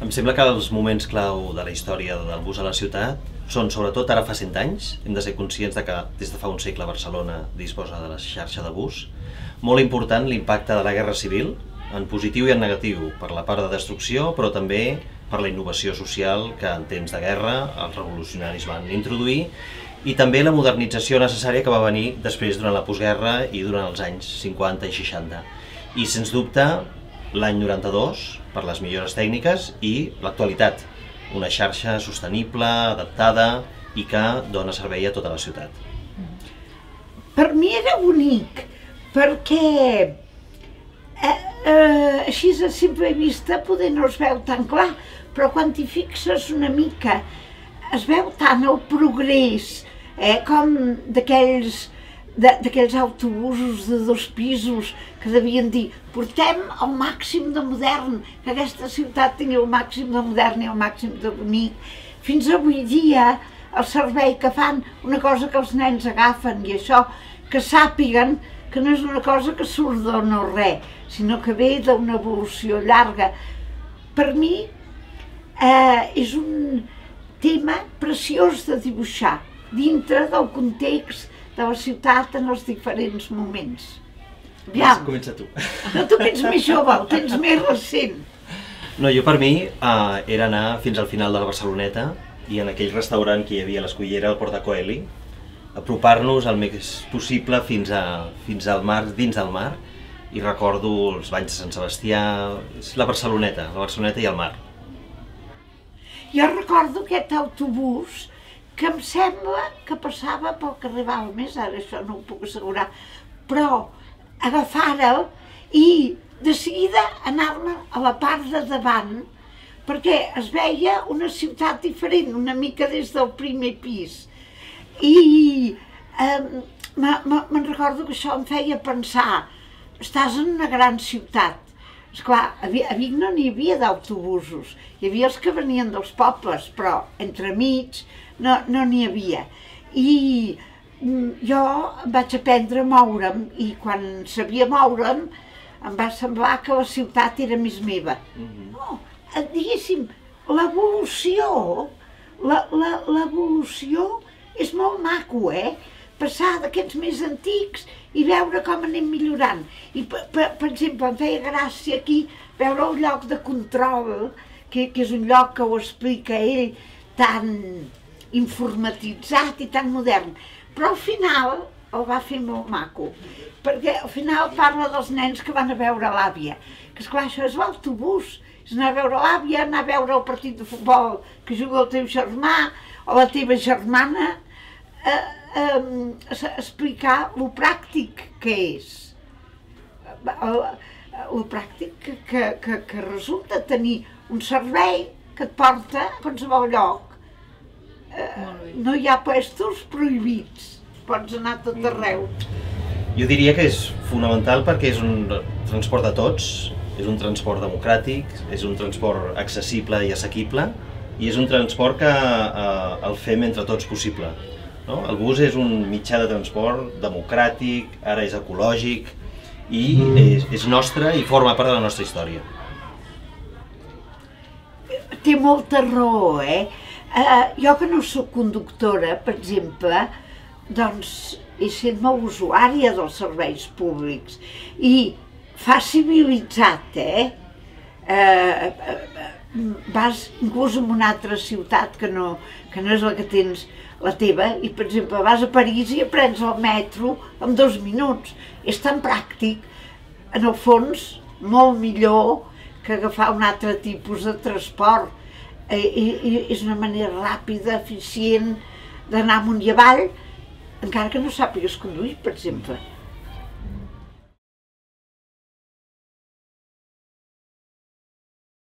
Em sembla que els moments clau de la història del bus a la ciutat són sobretot ara fa 100 anys. Hem de ser conscients de que des de fa un segle Barcelona disposa de la xarxa de bus. Molt important l'impacte de la Guerra Civil, en positiu i en negatiu, per la part de destrucció, però també per la innovació social que en temps de guerra els revolucionaris van introduir, i també la modernització necessària que va venir després durant la postguerra i durant els anys 50 i 60. I sens dubte l'any 92 per les millores tècniques i l'actualitat, una xarxa sostenible, adaptada i que dona servei a tota la ciutat. Per mi era bonic, perquè així a simple vista poder no es veu tan clar, però quan t'hi fixes una mica es veu tant el progrés, com d'aquells autobusos de 2 pisos que devien dir portem el màxim de modern, que aquesta ciutat tingui el màxim de modern i el màxim de bonic, fins avui dia el servei que fan, una cosa que els nens agafen i això, que sàpiguen que no és una cosa que surt de no res, sinó que ve d'una evolució llarga. Per mi és un tema preciós de dibuixar dintre del context de la ciutat en els diferents moments. Aviam. Comença tu. No, tu que ets més jove, ho tens més recent. No, jo per mi era anar fins al final de la Barceloneta i en aquell restaurant que hi havia a l'Escullera, al Porta Coeli, apropar-nos el més possible fins al mar, dins del mar, i recordo els banys de Sant Sebastià, la Barceloneta i el mar. Jo recordo aquest autobús que em sembla que passava pel carrer Balmes, ara això no ho puc assegurar, però agafar-el i de seguida anar-me a la part de davant, perquè es veia una ciutat diferent, una mica des del primer pis. I me'n recordo que això em feia pensar, estàs en una gran ciutat. Esclar, a Vic no n'hi havia d'autobusos, hi havia els que venien dels pobles, però entremig no n'hi havia. I jo vaig aprendre a moure'm i quan sabia moure'm em va semblar que la ciutat era més meva. No, diguéssim, l'evolució és molt maco, passar d'aquests més antics i veure com anem millorant. I, per exemple, em feia gràcia aquí veure el lloc de control, que és un lloc que ho explica ell tan informatitzat i tan modern, però al final el va fer molt maco, perquè al final parla dels nens que van a veure l'àvia, que esclar, això és l'autobús, és anar a veure l'àvia, anar a veure el partit de futbol que juga el teu germà o la teva germana, explicar lo pràctic que és, lo pràctic que resulta tenir un servei que et porta a qualsevol lloc. No hi ha puestos prohibits, pots anar a tot arreu. Jo diria que és fonamental perquè és un transport de tots, és un transport democràtic, és un transport accessible i assequible, i és un transport que el fem entre tots possible. El bus és un mitjà de transport democràtic, ara és ecològic, i és nostre i forma part de la nostra història. Té molta raó, Jo que no soc conductora, per exemple, doncs he estat molt usuària dels serveis públics i fa civilitzat, vas inclús en una altra ciutat que no és la que tens la teva i, per exemple, vas a París i aprens el metro en 2 minuts. És tan pràctic, en el fons, molt millor que agafar un altre tipus de transport. És una manera ràpida, eficient d'anar amunt i avall, encara que no sàpigues conduir, per exemple.